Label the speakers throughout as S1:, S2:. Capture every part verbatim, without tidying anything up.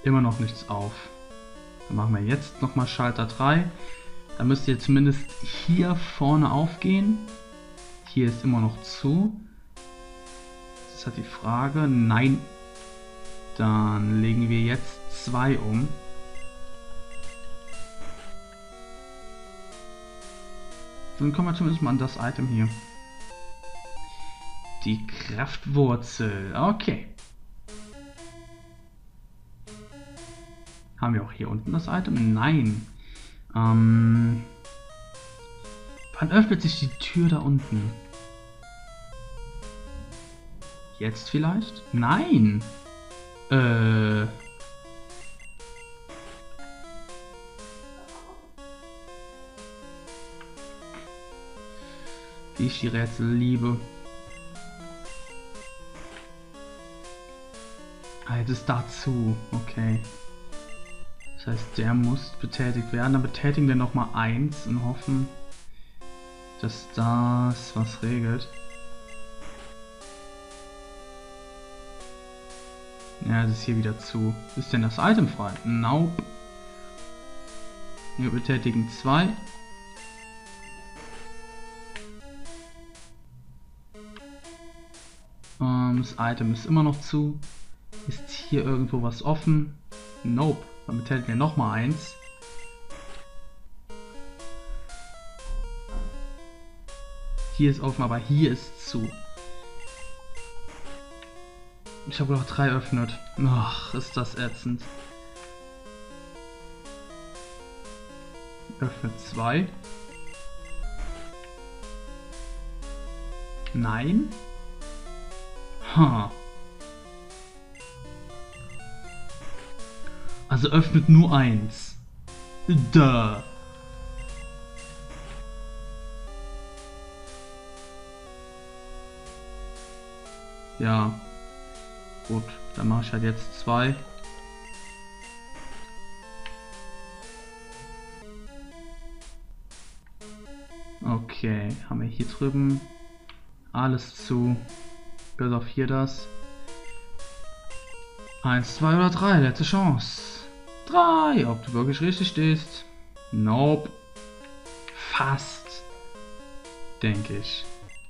S1: Immer noch nichts auf. Dann machen wir jetzt nochmal Schalter drei. Da müsste jetzt zumindest hier vorne aufgehen. Hier ist immer noch zu. Das ist halt die Frage. Nein. Dann legen wir jetzt zwei um. Dann kommen wir zumindest mal an das Item hier. Die Kraftwurzel. Okay. Haben wir auch hier unten das Item? Nein. Ähm, wann öffnet sich die Tür da unten? Jetzt vielleicht? Nein. Äh. Wie ich die Rätsel liebe. Ah, jetzt ist dazu. Okay. Das heißt, der muss betätigt werden. Dann betätigen wir nochmal eins und hoffen, dass das was regelt. Ja, es ist hier wieder zu. Ist denn das Item frei? Nope. Wir betätigen zwei. Ähm, das Item ist immer noch zu. Ist hier irgendwo was offen? Nope. Dann betätigen wir nochmal eins. Hier ist offen, aber hier ist zu. Ich habe noch drei öffnet. Ach, ist das ätzend. Öffnet zwei. Nein. Ha. Also öffnet nur eins. Da. Ja. Gut, dann mache ich halt jetzt zwei. Okay, haben wir hier drüben alles zu. Bis auf hier das. Eins, zwei oder drei, letzte Chance. Drei, ob du wirklich richtig stehst. Nope. Fast. Denke ich.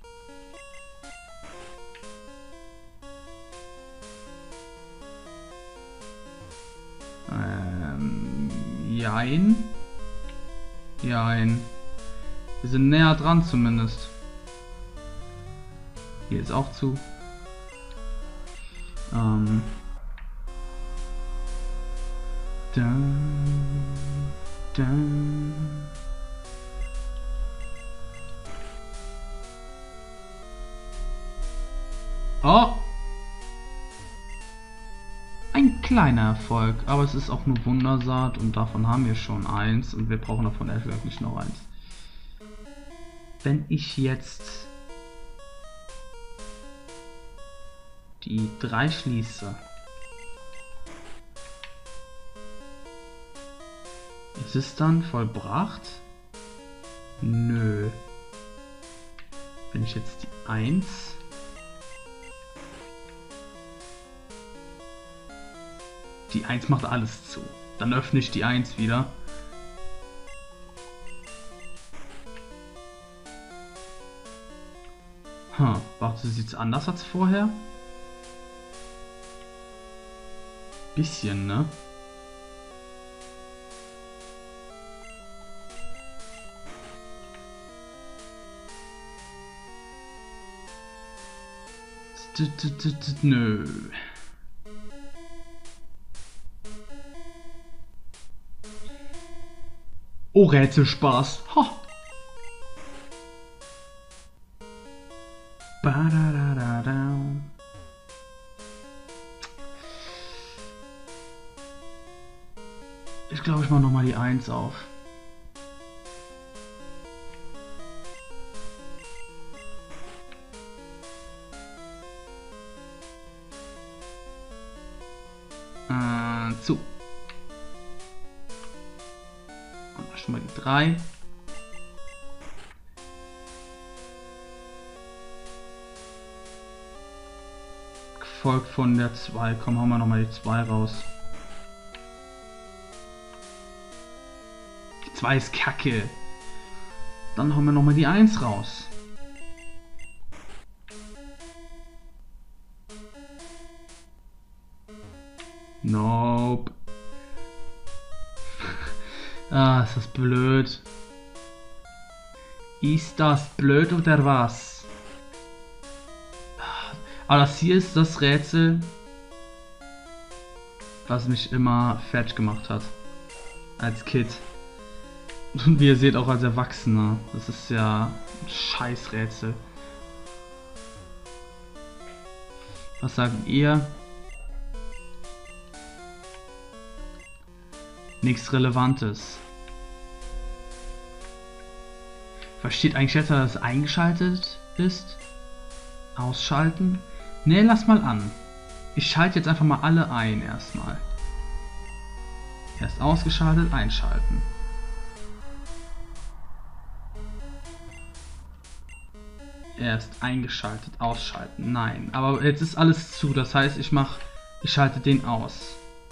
S1: Ähm, jein. Jein. Wir sind näher dran zumindest. Hier ist auch zu. Ähm. Da, da. Oh! Ein kleiner Erfolg, aber es ist auch nur Wundersaat und davon haben wir schon eins und wir brauchen davon wirklich noch eins. Wenn ich jetzt die drei schließe, ist es dann vollbracht? Nö. Wenn ich jetzt die eins Die eins macht alles zu. Dann öffne ich die eins wieder. Hm, warte, sieht es anders als vorher? Bisschen, ne? Nö. Oh, Rätselspaß. Ha. Ba-da-da-da-da. Ich glaube, ich mache nochmal die eins auf. Äh, zu. Schon mal die drei. Gefolgt von der zwei. Komm, hauen wir noch mal die zwei raus. zwei ist kacke. Dann haben wir nochmal die eins raus. Nope. Ah, ist das blöd. Ist das blöd oder was? Aber das hier ist das Rätsel, was mich immer fertig gemacht hat. Als Kind. Und wie ihr seht, auch als Erwachsener. Das ist ja ein Scheißrätsel. Was sagt ihr? Nichts Relevantes. Versteht eigentlich jetzt, dass es eingeschaltet ist? Ausschalten? Ne, lass mal an. Ich schalte jetzt einfach mal alle ein erstmal. Erst ausgeschaltet, einschalten. Erst eingeschaltet, ausschalten. Nein, aber jetzt ist alles zu. Das heißt, ich mache, ich schalte den aus.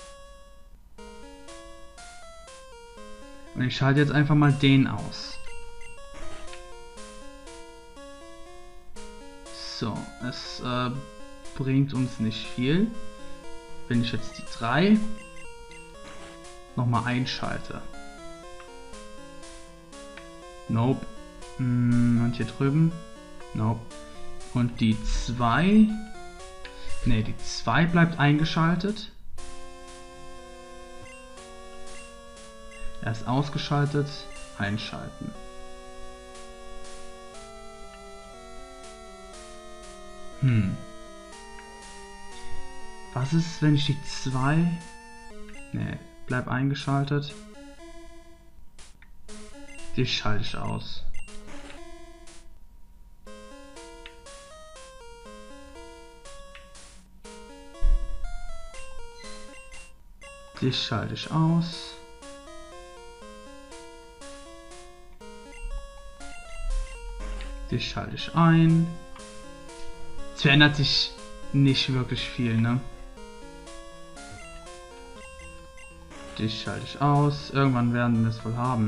S1: Und ich schalte jetzt einfach mal den aus. So, es äh, bringt uns nicht viel. Wenn ich jetzt die drei nochmal einschalte. Nope. Und hier drüben. Nope. Und die zwei. Ne, die zwei bleibt eingeschaltet. Erst ausgeschaltet, einschalten. Hm. Was ist, wenn ich die zwei... Ne, bleib eingeschaltet. Die schalte ich aus. Die schalte ich aus. Die schalte ich ein. Es verändert sich nicht wirklich viel, ne? Die schalte ich aus. Irgendwann werden wir es wohl haben.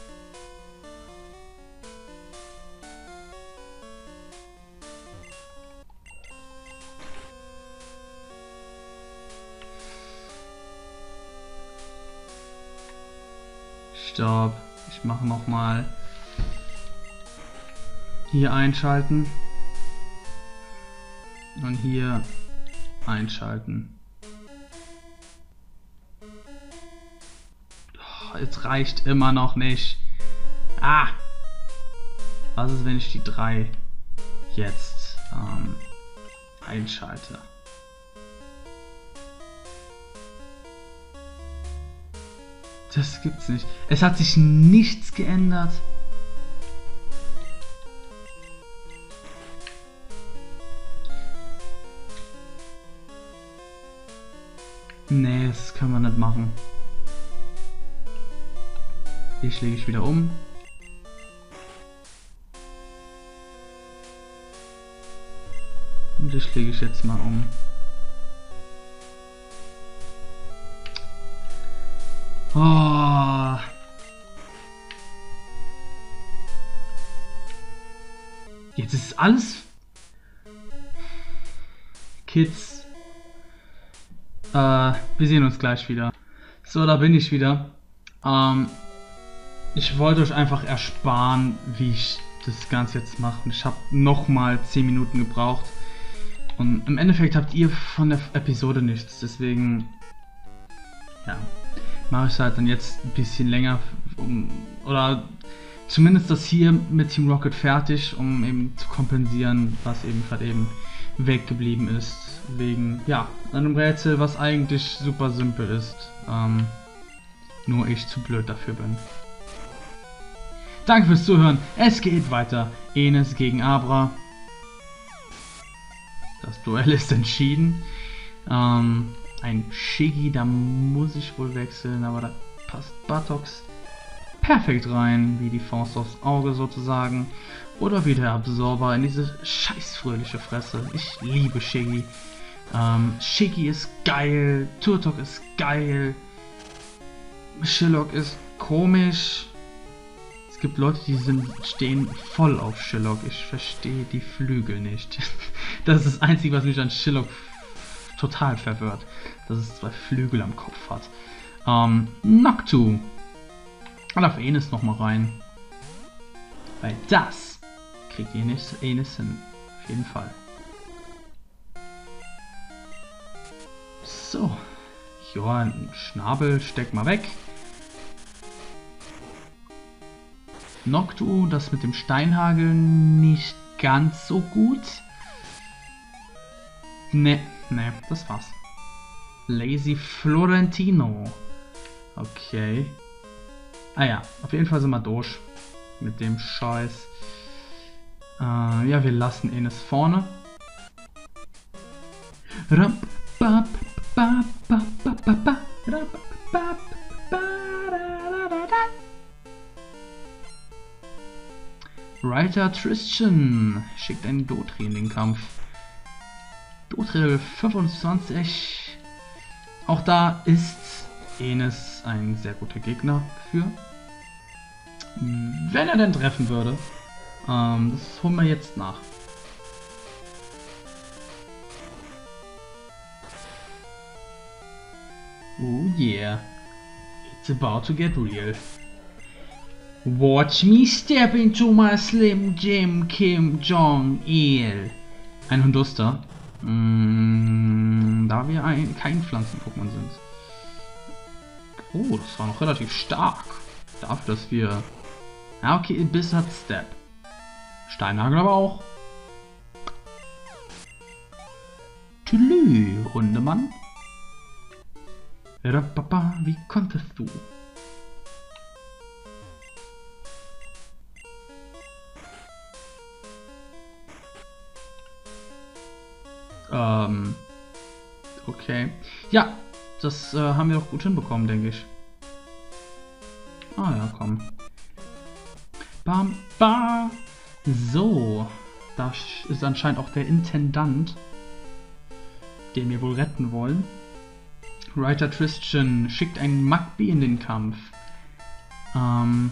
S1: Stopp. Ich mache noch mal hier einschalten und hier einschalten. Oh, es reicht immer noch nicht. Ah! Was ist, wenn ich die drei jetzt ähm, einschalte? Das gibt's nicht. Es hat sich nichts geändert. Nee, das kann man nicht machen. Hier schläge ich wieder um. Und das schläge ich jetzt mal um. Oh. Jetzt ist alles... Kids. Äh, wir sehen uns gleich wieder. So, da bin ich wieder. Ähm, ich wollte euch einfach ersparen, wie ich das Ganze jetzt mache. Ich habe nochmal zehn Minuten gebraucht. Und im Endeffekt habt ihr von der Episode nichts. Deswegen... Ja... mache ich halt dann jetzt ein bisschen länger, um, oder zumindest das hier mit Team Rocket fertig, um eben zu kompensieren, was eben gerade eben weggeblieben ist, wegen, ja, einem Rätsel, was eigentlich super simpel ist, ähm, nur ich zu blöd dafür bin. Danke fürs Zuhören, es geht weiter, Enes gegen Abra, das Duell ist entschieden, ähm, ein Shiggy, da muss ich wohl wechseln, aber da passt Buttocks perfekt rein, wie die Faust aufs Auge sozusagen. Oder wie der Absorber in diese scheiß fröhliche Fresse. Ich liebe Shiggy. Ähm, Shiggy ist geil, Turtok ist geil, Shillock ist komisch, Es gibt Leute, die sind, stehen voll auf Shillock. Ich verstehe die Flügel nicht. Das ist das Einzige, was mich an Shillock total verwirrt. Dass es zwei Flügel am Kopf hat. Ähm, Noctu. Und auf Enis nochmal rein. Weil das kriegt Enis, Enis hin. Auf jeden Fall. So. Ja, Schnabel, steck mal weg. Noctu, das mit dem Steinhagel nicht ganz so gut. Ne, ne, das war's. Lazy Florentino. Okay. Ah ja, auf jeden Fall sind wir durch mit dem Scheiß. Äh, ja, wir lassen Enis vorne. Reiter Tristan schickt einen Dotri in den Kampf. Dotri fünfundzwanzig. Auch da ist Enis ein sehr guter Gegner für. Wenn er denn treffen würde. Ähm, das holen wir jetzt nach. Oh yeah. It's about to get real. Watch me step into my Slim Jim Kim Jong-il. Ein Hunduster. Mm, da wir ein, kein Pflanzen-Pokémon sind. Oh, das war noch relativ stark. Dafür, dass wir... Ja, okay, Biss hat Step. Steinhagel aber auch. Tülü, Hundemann. Papa, wie konntest du? Ähm, okay. Ja, das äh, haben wir doch gut hinbekommen, denke ich. Ah ja, komm. Bam, bam. So, da ist anscheinend auch der Intendant, den wir wohl retten wollen. Reiter Tristan schickt einen Magby in den Kampf. Ähm,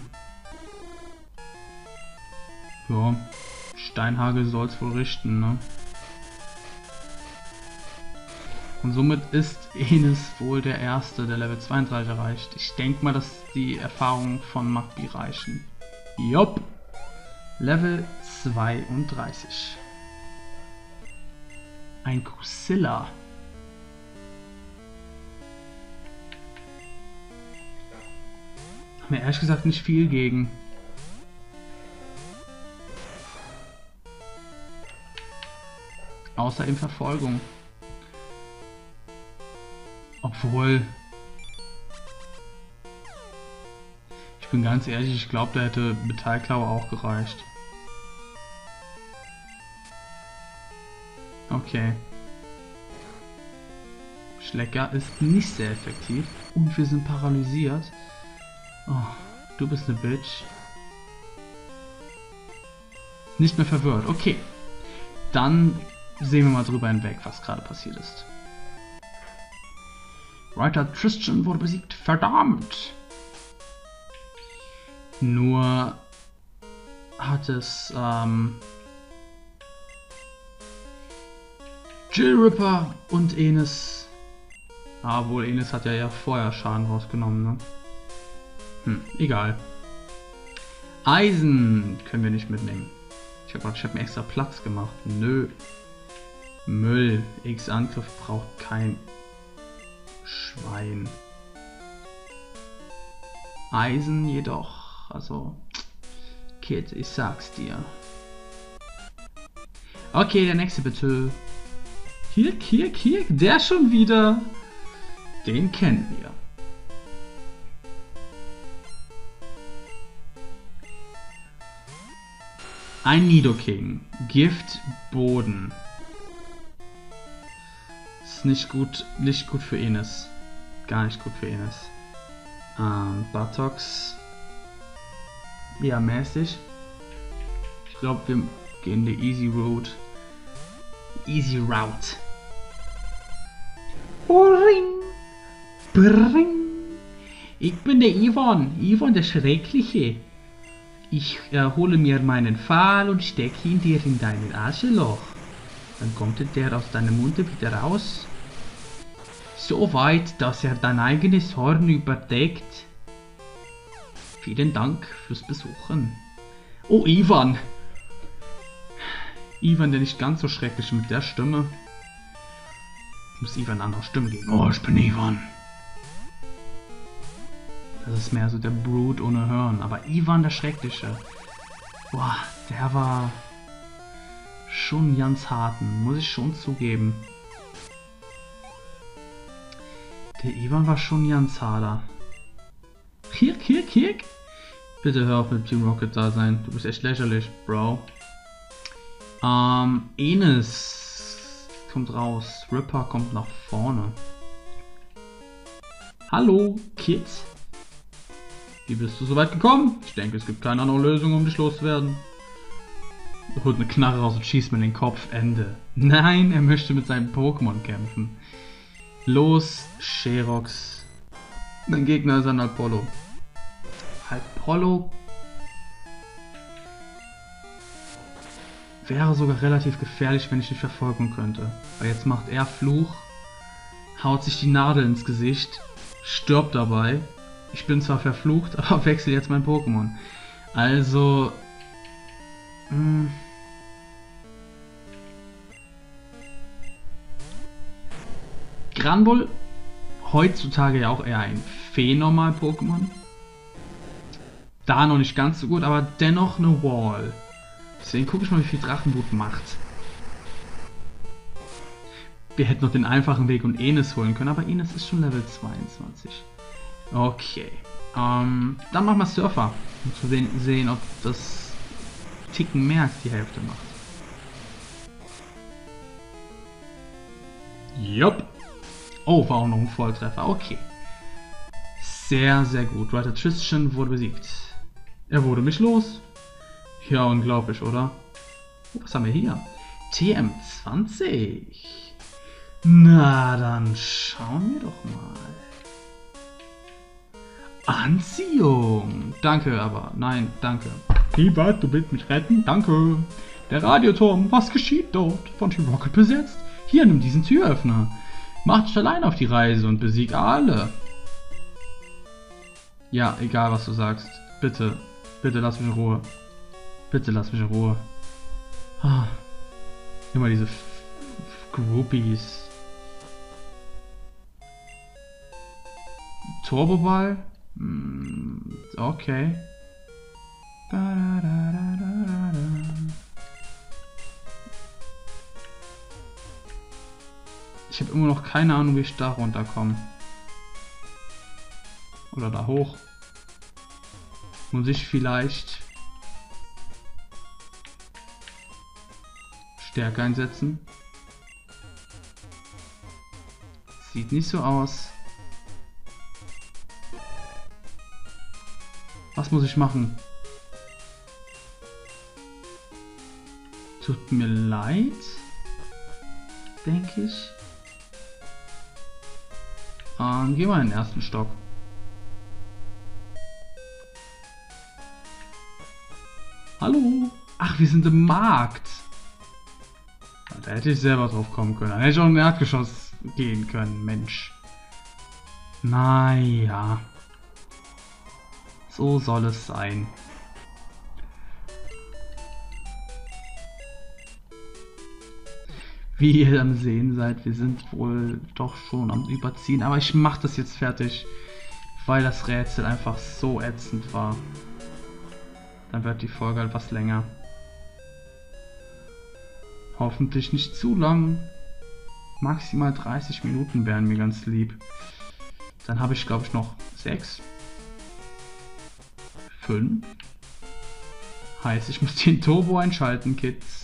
S1: ja, Steinhagel soll es wohl richten, ne? Und somit ist Enis wohl der Erste, der Level zweiunddreißig erreicht. Ich denke mal, dass die Erfahrungen von Magby reichen. Jopp! Level zweiunddreißig. Ein Crucilla. Haben wir ehrlich gesagt nicht viel gegen. Außer in Verfolgung. Obwohl... Ich bin ganz ehrlich, ich glaube, da hätte Metallklaue auch gereicht. Okay. Schlecker ist nicht sehr effektiv und wir sind paralysiert. Oh, du bist eine Bitch. Nicht mehr verwirrt. Okay. Dann sehen wir mal drüber hinweg, was gerade passiert ist. Reiter Tristan wurde besiegt. Verdammt! Nur hat es ähm, Jill Ripper und Enis. Ah, wohl Enis hat ja, ja vorher Schaden rausgenommen, ne? Hm, egal. Eisen können wir nicht mitnehmen. Ich habe ich hab mir extra Platz gemacht. Nö. Müll. X-Angriff braucht kein Schwein. Eisen jedoch. Also, Kid, ich sag's dir. Okay, der nächste bitte. Hier, hier, hier. Der schon wieder. Den kennen wir. Ein Nidoking. Gift Boden. Ist nicht gut, nicht gut für Enis. Gar nicht gut für Enis. Ähm, Buttocks. Ja, mäßig. Ich glaube, wir gehen die Easy Route. Easy Route. Bring. Bring. Ich bin der Ivan. Ivan der Schreckliche. Ich äh, hole mir meinen Pfahl und stecke ihn dir in dein Arschloch. Dann kommt der aus deinem Munde wieder raus. So weit, dass er dein eigenes Horn überdeckt. Vielen Dank fürs Besuchen. Oh, Ivan. Ivan, der nicht ganz so schrecklich mit der Stimme. Ich muss Ivan eine andere Stimme geben. Oh, ich bin Ivan. Das ist mehr so der Brute ohne Hirn. Aber Ivan, der Schreckliche. Boah, der war schon ganz harten, muss ich schon zugeben. Der Ivan war schon ganz harter. Kirk, Kirk, Kirk. Bitte hör auf mit Team Rocket da sein. Du bist echt lächerlich, Bro. Ähm, Enes kommt raus. Ripper kommt nach vorne. Hallo, Kids. Wie bist du so weit gekommen? Ich denke, es gibt keine andere Lösung, um dich loszuwerden. Er holt eine Knarre raus und schießt mir in den Kopf. Ende. Nein, er möchte mit seinem Pokémon kämpfen. Los, Sherox. Dein Gegner ist ein Apollo. Apollo wäre sogar relativ gefährlich, wenn ich ihn verfolgen könnte. Weil jetzt macht er Fluch, haut sich die Nadel ins Gesicht, stirbt dabei. Ich bin zwar verflucht, aber wechsle jetzt mein Pokémon. Also... Mh, Granbull, heutzutage ja auch eher ein Phänomal-Pokémon. Da noch nicht ganz so gut, aber dennoch eine Wall. Deswegen gucke ich mal, wie viel Drachenboot macht. Wir hätten noch den einfachen Weg und Enes holen können, aber Enes ist schon Level zweiundzwanzig. Okay. Ähm, dann machen wir Surfer. Um zu sehen, sehen, ob das Ticken mehr als die Hälfte macht. Jupp. Oh, war auch noch ein Volltreffer. Okay. Sehr, sehr gut. Ryder Tristan wurde besiegt. Er wurde mich los. Ja, unglaublich, oder? Oh, was haben wir hier? T M zwanzig. Na, dann schauen wir doch mal. Anziehung. Danke, aber nein, danke. Hiebert, du willst mich retten? Danke. Der Radioturm, was geschieht dort? Von Team Rocket besetzt? Hier, nimm diesen Türöffner. Mach dich allein auf die Reise und besieg alle. Ja, egal was du sagst. Bitte, bitte lass mich in Ruhe. Bitte lass mich in Ruhe. Ah, immer diese Groupies. Turboball? Hm, okay. Ich habe immer noch keine Ahnung, wie ich da runterkomme. Oder da hoch. Muss ich vielleicht Stärke einsetzen? Sieht nicht so aus. Was muss ich machen? Tut mir leid, denke ich. Ähm, geh mal in den ersten Stock. Hallo? Ach, wir sind im Markt. Da hätte ich selber drauf kommen können. Da hätte ich auch in ein Erdgeschoss gehen können, Mensch. Naja. So soll es sein. Wie ihr am Sehen seid, wir sind wohl doch schon am Überziehen. Aber ich mache das jetzt fertig, weil das Rätsel einfach so ätzend war. Dann wird die Folge etwas länger. Hoffentlich nicht zu lang. Maximal dreißig Minuten wären mir ganz lieb. Dann habe ich, glaube ich, noch sechs. fünf. Heißt, ich muss den Turbo einschalten, Kids.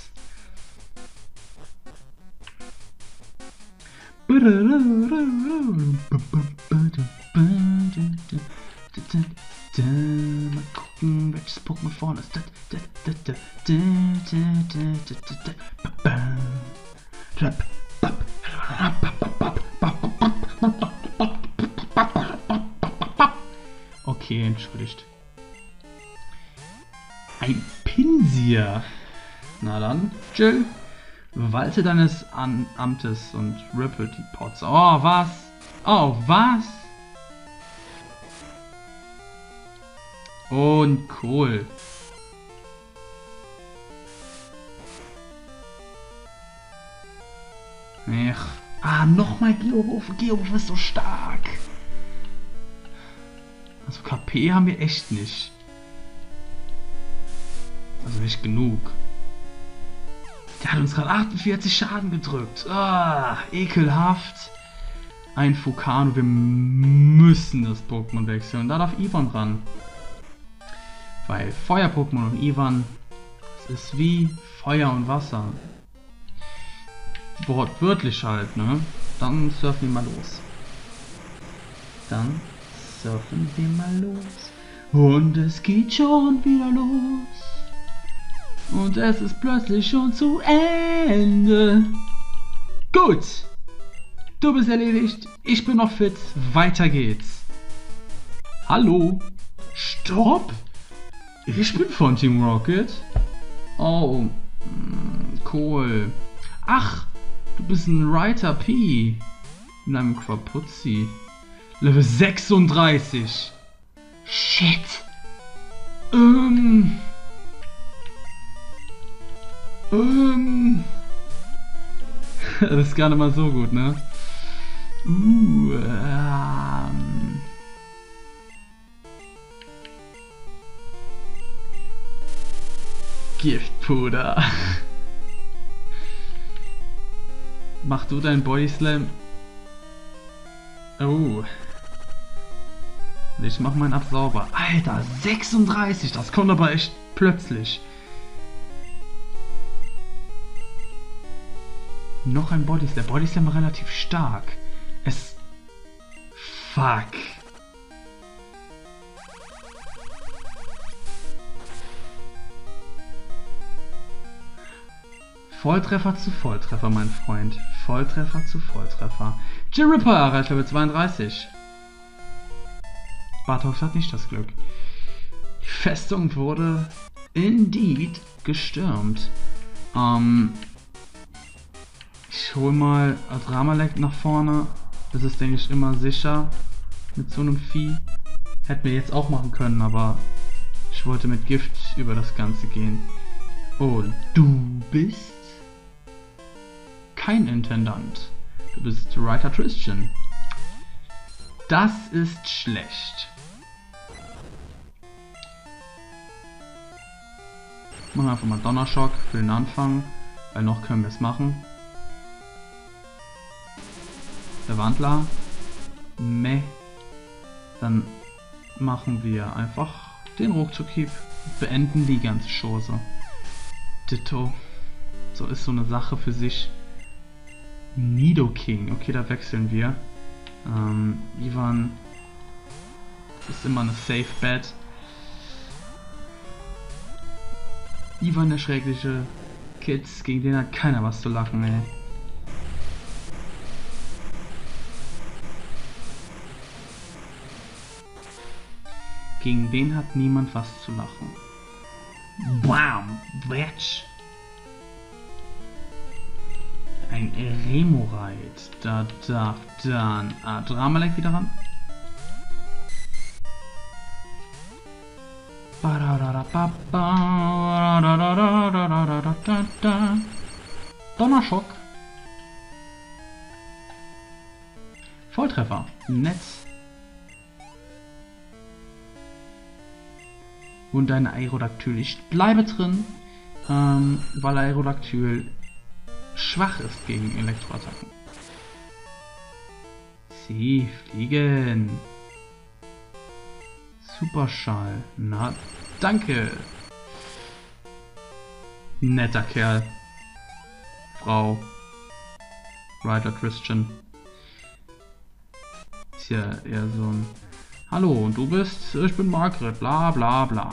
S1: Mal gucken, welches Pokémon vorne ist. Okay, entschuldigt. Ein Pinsir. Na dann, Jill. Walte deines An Amtes und ripple die Pots. Oh, was? Oh, was? Und cool. Ach. Ah, nochmal Geowurf. Geowurf ist so stark. Also K P haben wir echt nicht. Also nicht genug. Der hat uns gerade achtundvierzig Schaden gedrückt. Ah, ekelhaft. Ein Fukano. Wir müssen das Pokémon wechseln. Und da darf Ivan ran. Weil Feuer-Pokémon und Ivan, es ist wie Feuer und Wasser. Wortwörtlich halt, ne? Dann surfen wir mal los. Dann surfen wir mal los. Und es geht schon wieder los. Und es ist plötzlich schon zu Ende. Gut. Du bist erledigt. Ich bin noch fit. Weiter geht's. Hallo. Stopp. Ich bin von Team Rocket. Oh. Cool. Ach. Du bist ein Writer P. In einem Quapuzzi. Level sechsunddreißig. Shit. Ähm. Ähm. Das ist gar nicht mal so gut, ne? Uh, ähm. Giftpuder. Mach du dein Bodyslam. Oh. Ich mach meinen Absauber. Alter, sechsunddreißig. Das kommt aber echt plötzlich. Noch ein Bodyslam. Der Bodyslam war relativ stark. Es... Fuck. Volltreffer zu Volltreffer, mein Freund. Volltreffer zu Volltreffer. Jiripper erreicht Level zweiunddreißig. Bartox hat nicht das Glück. Die Festung wurde indeed gestürmt. Ähm... Ich hol mal Dramalek nach vorne. Das ist, denke ich, immer sicher mit so einem Vieh. Hätten wir jetzt auch machen können, aber ich wollte mit Gift über das Ganze gehen. Und du bist kein Intendant. Du bist Writer Tristan. Das ist schlecht. Machen wir einfach mal Donnerschock für den Anfang, weil noch können wir es machen. Der Wandler. Meh. Dann machen wir einfach den Ruckzuck-Hieb. Beenden die ganze Chose. Ditto. So ist so eine Sache für sich. Nidoking. Okay, da wechseln wir. Ähm, Ivan ist immer eine Safe Bet. Ivan der schreckliche Kids, gegen den hat keiner was zu lachen, ey. Gegen den hat niemand was zu lachen. Bam! Bitch! Ein Remoraid. Da darf dann ah, Dramalek wieder ran. Donnerschock. Volltreffer. Netz. Und dein Aerodactyl. Ich bleibe drin, ähm, weil Aerodactyl schwach ist gegen Elektroattacken. Sie fliegen. Superschall. Na, danke. Netter Kerl. Frau. Writer Tristan. Ist ja eher so ein... Hallo, und du bist? Ich bin Margaret, bla bla bla.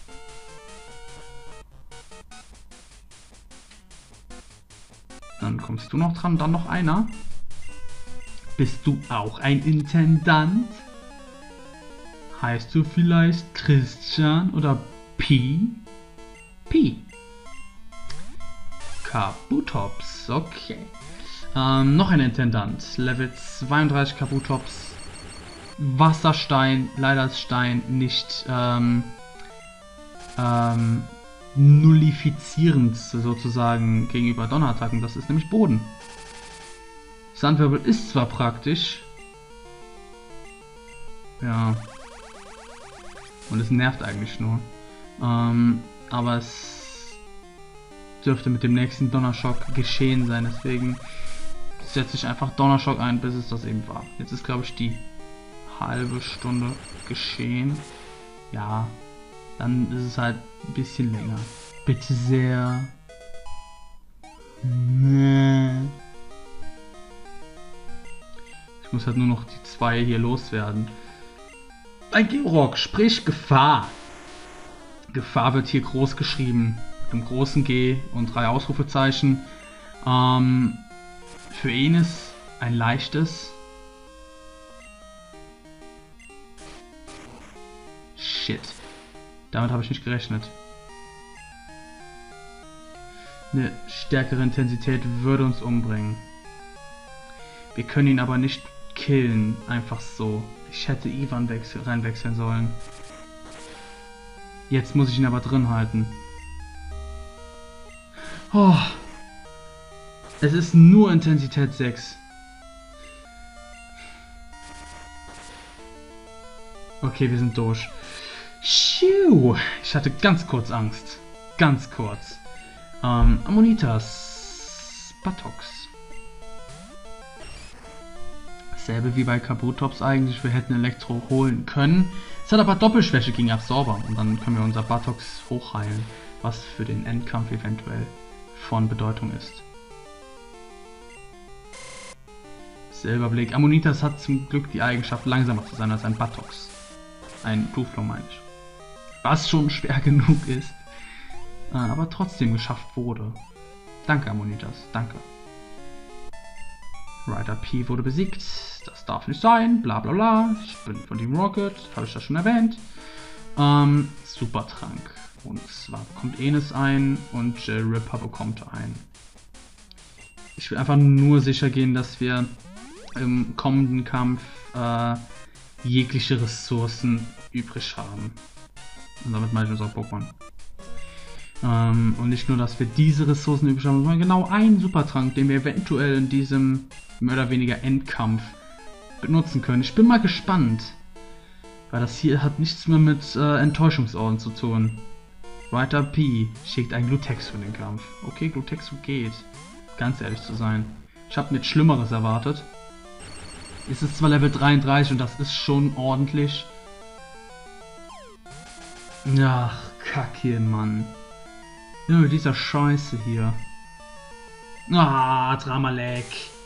S1: Dann kommst du noch dran, dann noch einer. Bist du auch ein Intendant? Heißt du vielleicht Christian oder P? P. Kabutops, okay. Ähm, noch ein Intendant. Level zweiunddreißig Kabutops. Wasserstein, leider ist Stein nicht ähm, ähm, nullifizierend sozusagen gegenüber Donnerattacken. Das ist nämlich Boden. Sandwirbel ist zwar praktisch. Ja. Und es nervt eigentlich nur. Ähm, aber es dürfte mit dem nächsten Donnerschock geschehen sein. Deswegen setze ich einfach Donnerschock ein, bis es das eben war. Jetzt ist, glaube ich, die halbe Stunde geschehen. Ja, dann ist es halt ein bisschen länger. Bitte sehr. Nee. Ich muss halt nur noch die zwei hier loswerden. Ein Georg, sprich Gefahr. Gefahr wird hier groß geschrieben. Mit einem großen G und drei Ausrufezeichen. Ähm, für Enis ein leichtes. Shit. Damit habe ich nicht gerechnet. Eine stärkere Intensität würde uns umbringen. Wir können ihn aber nicht killen, einfach so. Ich hätte Ivan wechsel reinwechseln sollen. Jetzt muss ich ihn aber drin halten. Oh. Es ist nur Intensität sechs. Okay, wir sind durch. Schiu. Ich hatte ganz kurz Angst. Ganz kurz. Ähm, Ammonitas. Buttocks. Dasselbe wie bei Kabutops eigentlich. Wir hätten Elektro holen können. Es hat aber Doppelschwäche gegen Absorber. Und dann können wir unser Buttocks hochheilen. Was für den Endkampf eventuell von Bedeutung ist. Silberblick. Ammonitas hat zum Glück die Eigenschaft, langsamer zu sein als ein Buttocks. Ein Duflo meine ich. Was schon schwer genug ist. Aber trotzdem geschafft wurde. Danke, Ammonitas. Danke. Rider P wurde besiegt. Das darf nicht sein. Bla bla bla. Ich bin von Team Rocket. Habe ich das schon erwähnt. Ähm, Supertrank. Und zwar bekommt Enis ein und äh, Ripper bekommt ein. Ich will einfach nur sicher gehen, dass wir im kommenden Kampf äh, jegliche Ressourcen übrig haben. Und damit meine ich unsere Pokémon. Ähm, und nicht nur, dass wir diese Ressourcen übrig haben, sondern genau einen Supertrank, den wir eventuell in diesem mehr oder weniger Endkampf benutzen können. Ich bin mal gespannt. Weil das hier hat nichts mehr mit äh, Enttäuschungsorden zu tun. Rider P schickt ein Glutexo in den Kampf. Okay, Glutexo geht. Ganz ehrlich zu sein. Ich habe mir Schlimmeres erwartet. Es ist zwar Level dreiunddreißig und das ist schon ordentlich. Ach, Kacke, Mann. Ja, mit dieser Scheiße hier. Ah, Dramalek.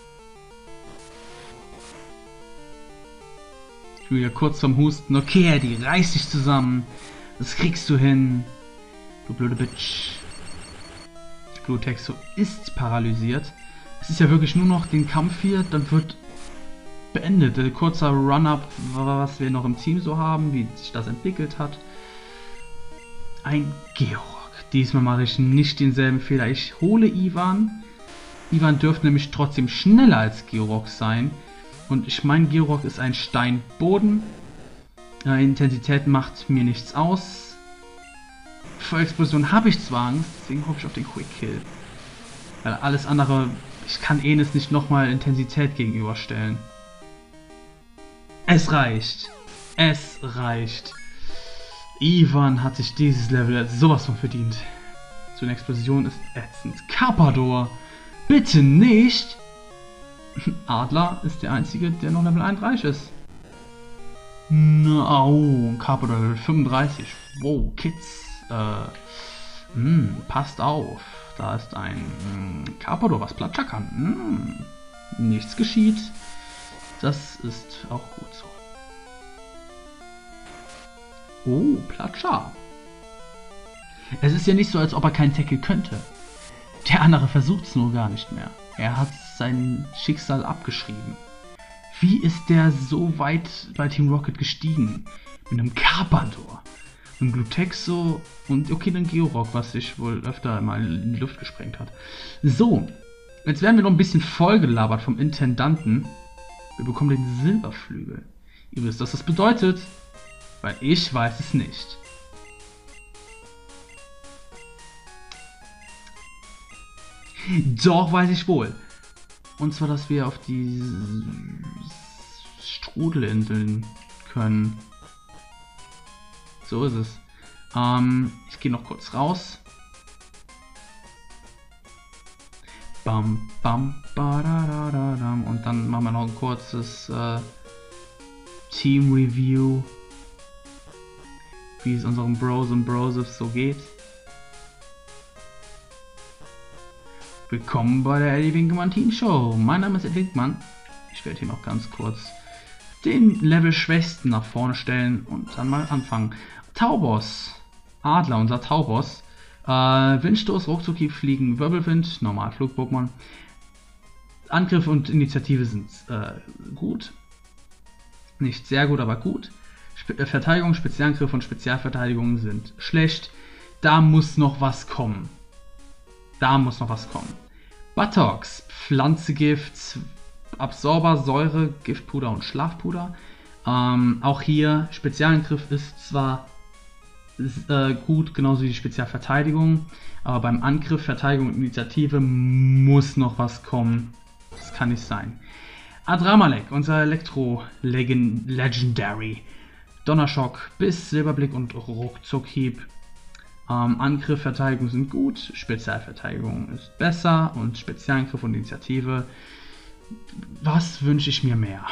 S1: Ich bin wieder kurz zum Husten. Okay, Eddie, reiß dich zusammen. Das kriegst du hin. Du blöde Bitch. Glutexo ist paralysiert. Es ist ja wirklich nur noch den Kampf hier, dann wird beendet. Ein kurzer Run-Up, was wir noch im Team so haben, wie sich das entwickelt hat. Ein Georg. Diesmal mache ich nicht denselben Fehler. Ich hole Ivan. Ivan dürfte nämlich trotzdem schneller als Georg sein. Und ich meine, Georg ist ein Steinboden. Äh, Intensität macht mir nichts aus. Vor Explosion habe ich zwar Angst, deswegen hoffe ich auf den Quick Kill. Weil alles andere, ich kann Enis nicht nochmal Intensität gegenüberstellen. Es reicht. Es reicht. Ivan hat sich dieses Level sowas von verdient. So eine Explosion ist ätzend. Carpador! Bitte nicht! Adler ist der einzige, der noch Level einunddreißig ist. No, oh, Carpador Level fünfunddreißig. Wow, Kids. Äh, mh, passt auf. Da ist ein mh, Carpador, was Platscher kann. Mh, nichts geschieht. Das ist auch gut so. Oh, Platscher. Es ist ja nicht so, als ob er keinen Tackle könnte. Der andere versucht es nur gar nicht mehr. Er hat sein Schicksal abgeschrieben. Wie ist der so weit bei Team Rocket gestiegen? Mit einem Carpador. ein Glutexo und okay, dann Georock, was sich wohl öfter mal in die Luft gesprengt hat. So, jetzt werden wir noch ein bisschen vollgelabert vom Intendanten. Wir bekommen den Silberflügel. Ihr wisst, was das bedeutet, weil ich weiß es nicht. Doch, weiß ich wohl. Und zwar, dass wir auf die Strudelinseln können. So ist es. Ähm, ich gehe noch kurz raus. Bam, bam, badadadadam. Und dann machen wir noch ein kurzes äh, Team Review, wie es unseren Bros und Broses so geht. Willkommen bei der Eddie Winkelmann Team Show. Mein Name ist Eddie Winkelmann. Ich werde hier noch ganz kurz den Level Schwächsten nach vorne stellen und dann mal anfangen. Taubos, Adler, unser Taubos. Äh, Windstoß, Ruckzucki, Fliegen, Wirbelwind, normal Flug-Pokémon. Angriff und Initiative sind äh, gut. Nicht sehr gut, aber gut. Spe äh, Verteidigung, Spezialangriff und Spezialverteidigung sind schlecht. Da muss noch was kommen. Da muss noch was kommen. Buttocks, Pflanzegift, Absorber, Säure, Giftpuder und Schlafpuder. Ähm, auch hier, Spezialangriff ist zwar äh, gut, genauso wie die Spezialverteidigung, aber beim Angriff, Verteidigung und Initiative muss noch was kommen. Das kann nicht sein. Adramalek, unser Elektro-Legendary. Donnerschock, Biss, Silberblick und Ruckzuckhieb. Ähm, Angriff, Verteidigung sind gut, Spezialverteidigung ist besser und Spezialangriff und Initiative. Was wünsche ich mir mehr?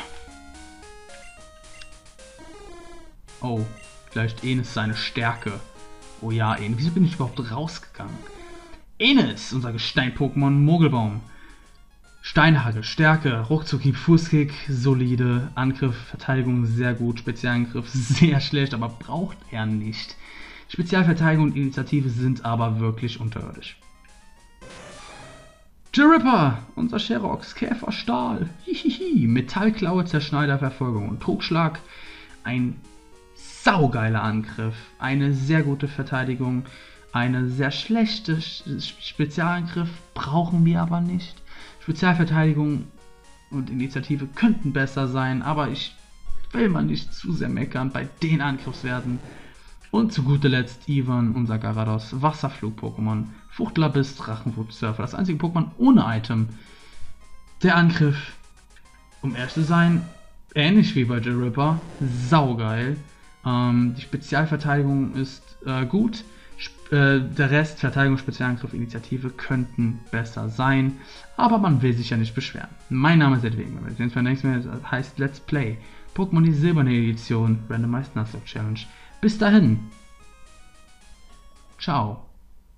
S1: Oh, vielleicht Enis seine Stärke. Oh ja, Enis. Wieso bin ich überhaupt rausgegangen? Enis, unser Gestein-Pokémon, Mogelbaum. Steinhagel, Stärke, Ruckzucki, Fußkick, solide. Angriff, Verteidigung sehr gut. Spezialangriff sehr schlecht, aber braucht er nicht. Spezialverteidigung und Initiative sind aber wirklich unterirdisch. Jiripper, unser Sherox, Käferstahl, hihihi, Metallklaue, Zerschneider, Verfolgung und Trugschlag. Ein saugeiler Angriff, eine sehr gute Verteidigung, eine sehr schlechte Spezialangriff brauchen wir aber nicht. Spezialverteidigung und Initiative könnten besser sein, aber ich will mal nicht zu sehr meckern bei den Angriffswerten. Und zu guter Letzt Ivan, unser Garados, Wasserflug-Pokémon, Fuchtlerbiss, Drachenflugsurfer, das einzige Pokémon ohne Item. Der Angriff, um ehrlich zu sein, ähnlich wie bei Jiripper, saugeil. Ähm, die Spezialverteidigung ist äh, gut, Sp äh, der Rest, Verteidigung, Spezialangriff, Initiative, könnten besser sein, aber man will sich ja nicht beschweren. Mein Name ist Edwin, wenn wir sehen uns beim nächsten Mal, das heißt Let's Play. Pokémon die silberne Edition, Randomized Nuzlocke Challenge. Bis dahin. Ciao.